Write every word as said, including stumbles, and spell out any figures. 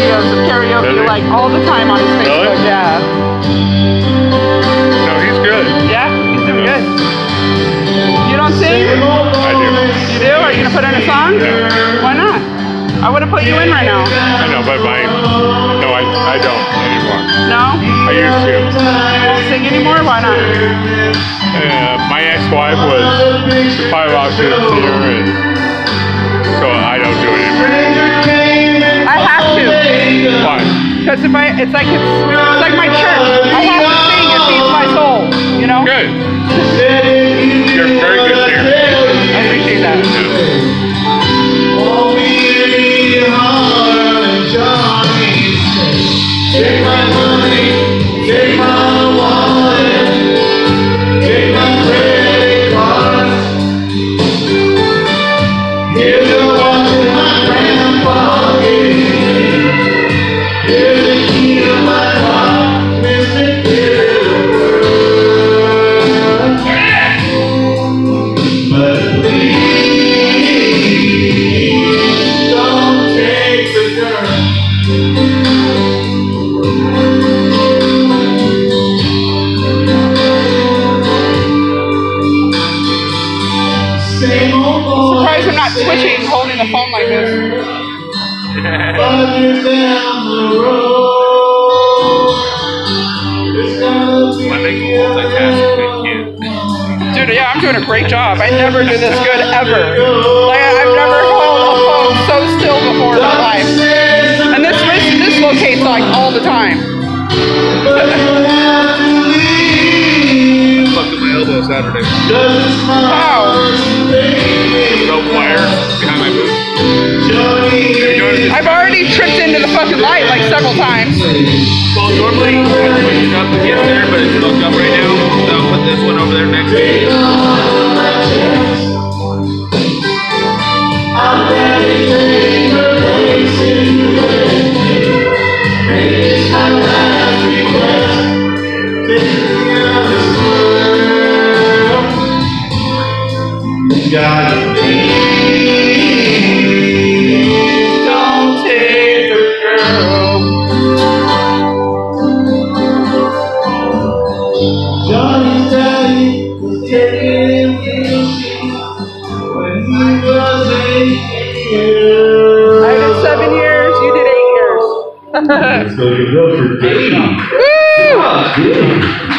videos of karaoke like all the time on his Facebook. Really? Yeah. No, he's good. Yeah, he's doing good. You don't sing? I do. You do? Are you gonna put in a song? Yeah. Why not? I would have put you in right now. I know, but my no, I I don't anymore. No? I used to. You won't sing anymore? Why not? Uh, my ex-wife was five octaves here, and so I don't do it anymore. I have to. Why? Because if I, it's like it's, it's like my church. I have to sing. It feeds my soul. You know? Good. You're a very good singer. I appreciate that. Take my money, take my wallet, take my credit cards. Here's a watch in my grand pocket. Here's the key to my heart, Mister Gilbert. But please don't take the girl. Surprised I'm not twitching holding the phone like this. Dude, yeah, I'm doing a great job. I never do this good ever. Like, I've never held a phone so still before in my life. And this wrist dislocates like all the time. Fucked up my elbow Saturday. Wow. Rope wires behind my boot. I've already tripped into the fucking light like several times. Well, normally I push it up to get there, but it's hooked up right now. So I'll put this one over there next to me. God, please don't take the girl. Johnny's daddy was taking him when he was eight years. I did seven years, you did eight years. Let's go to the road for eight.